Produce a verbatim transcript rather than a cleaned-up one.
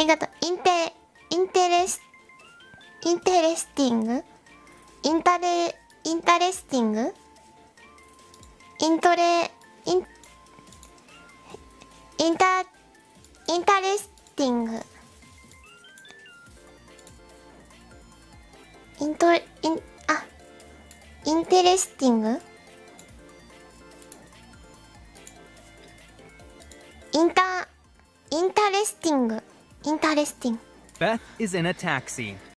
だとインテインテレスインテレスティングインタレインタレスティングイントレインインタインタレスティングイントインあインテレスティングインタインタレスティングインタレスティング Beth is in a taxi.